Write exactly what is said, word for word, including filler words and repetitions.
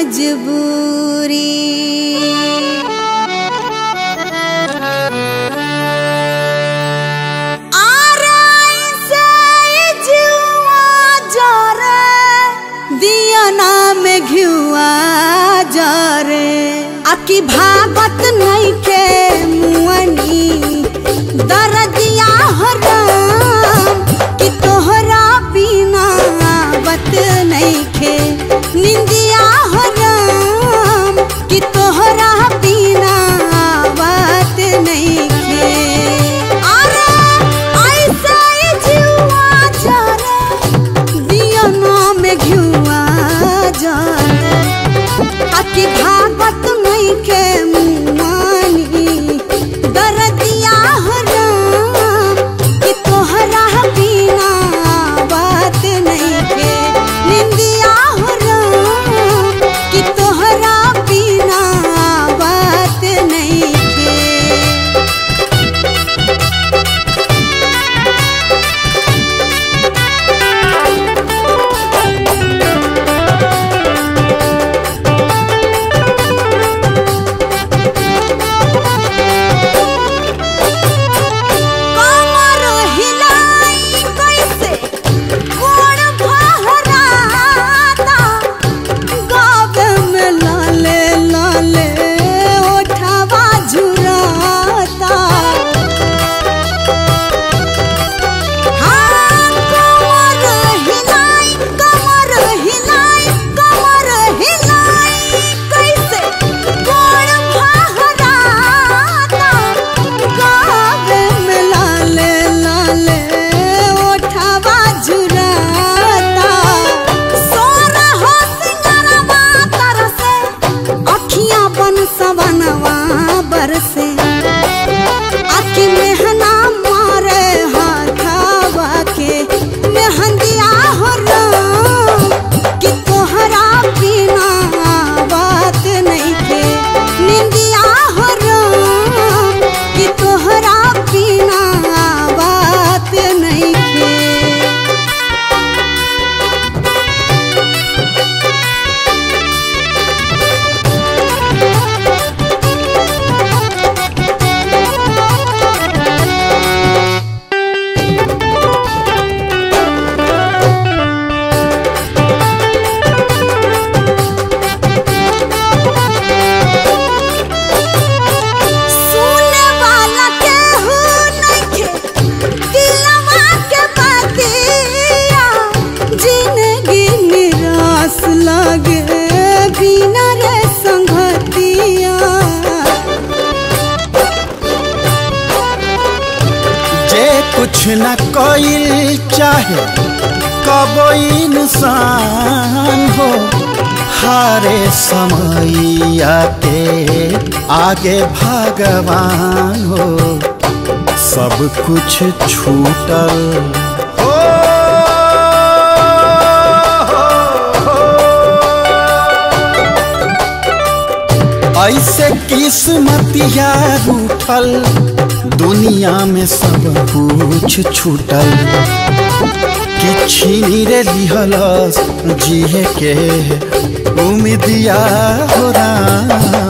मजबूरी। में घिउआ जरे आकी भागत नहीं के मुअनी दरदिया हराम कि तोहरा बिना आवत नहीं के निंदिया हराम कि तोहरा बिना आवत नहीं के। अरे ऐसे जीवा जरे दिया ना में घिउआ आकी भागत नहीं के मुआनी दरदिया हराम कि तोहरा बिना बात नहीं के निंदिया हराम कि तोहरा बिना बात नहीं के। कुछ न कोई चाहे कबो इंसान हो हारे समैया के आगे भगवान हो सब कुछ छूटल हो, हो, हो। ऐसे किस्मतिया रूठल दुनिया में सब कुछ छूटल कि छीनी रे लिहलस जिए के उम्मीदिया हो राम।